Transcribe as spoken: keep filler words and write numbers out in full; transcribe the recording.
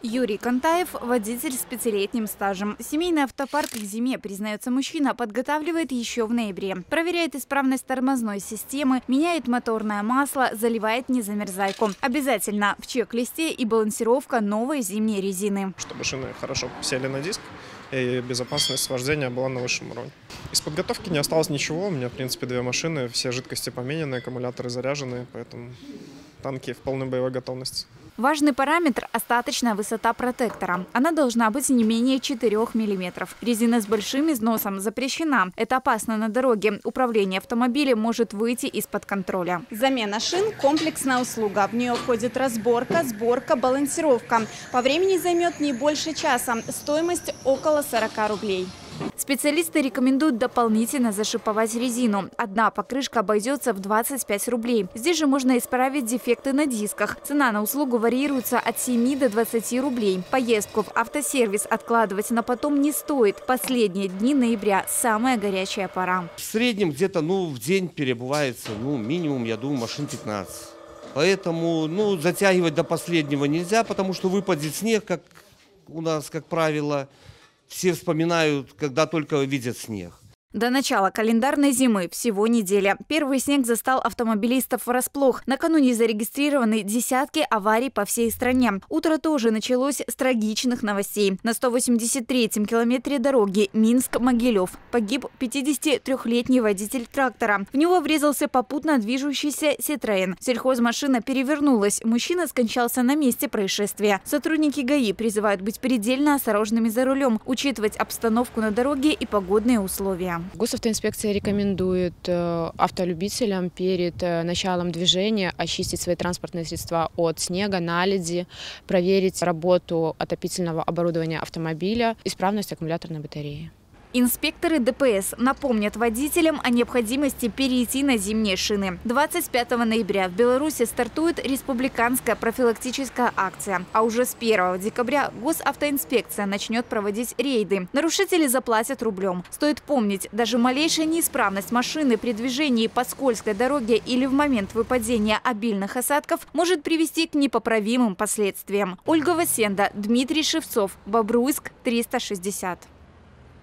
Юрий Кантаев – водитель с пятилетним стажем. Семейный автопарк к зиме, признается мужчина, подготавливает еще в ноябре. Проверяет исправность тормозной системы, меняет моторное масло, заливает незамерзайку. Обязательно в чек-листе и балансировка новой зимней резины. Чтобы шины хорошо сели на диск и безопасность вождения была на высшем уровне. Из подготовки не осталось ничего. У меня, в принципе, две машины, все жидкости поменены, аккумуляторы заряжены, поэтому танки в полной боевой готовности. Важный параметр – остаточная высота протектора. Она должна быть не менее четырёх миллиметров. Резина с большим износом запрещена. Это опасно на дороге. Управление автомобилем может выйти из-под контроля. Замена шин – комплексная услуга. В нее входит разборка, сборка, балансировка. По времени займет не больше часа. Стоимость – около сорока рублей. Специалисты рекомендуют дополнительно зашиповать резину. Одна покрышка обойдется в двадцать пять рублей. Здесь же можно исправить дефекты на дисках. Цена на услугу варьируется от семи до двадцати рублей. Поездку в автосервис откладывать на потом не стоит. Последние дни ноября – самая горячая пора. В среднем где-то ну, в день перебывается ну, минимум, я думаю, машин пятнадцать. Поэтому ну, затягивать до последнего нельзя, потому что выпадет снег, как у нас, как правило. Все вспоминают, когда только видят снег. До начала календарной зимы всего неделя. Первый снег застал автомобилистов врасплох. Накануне зарегистрированы десятки аварий по всей стране. Утро тоже началось с трагичных новостей. На сто восемьдесят третьем километре дороги Минск-Могилев погиб пятидесятитрёхлетний водитель трактора. В него врезался попутно движущийся Citroën. Сельхозмашина перевернулась. Мужчина скончался на месте происшествия. Сотрудники ГАИ призывают быть предельно осторожными за рулем, учитывать обстановку на дороге и погодные условия. Госавтоинспекция рекомендует автолюбителям перед началом движения очистить свои транспортные средства от снега, наледи, проверить работу отопительного оборудования автомобиля, исправность аккумуляторной батареи. Инспекторы ДПС напомнят водителям о необходимости перейти на зимние шины. двадцать пятого ноября в Беларуси стартует республиканская профилактическая акция. А уже с первого декабря госавтоинспекция начнет проводить рейды. Нарушители заплатят рублем. Стоит помнить, даже малейшая неисправность машины при движении по скользкой дороге или в момент выпадения обильных осадков может привести к непоправимым последствиям. Ольга Васенда, Дмитрий Шевцов, Бобруйск, триста шестьдесят.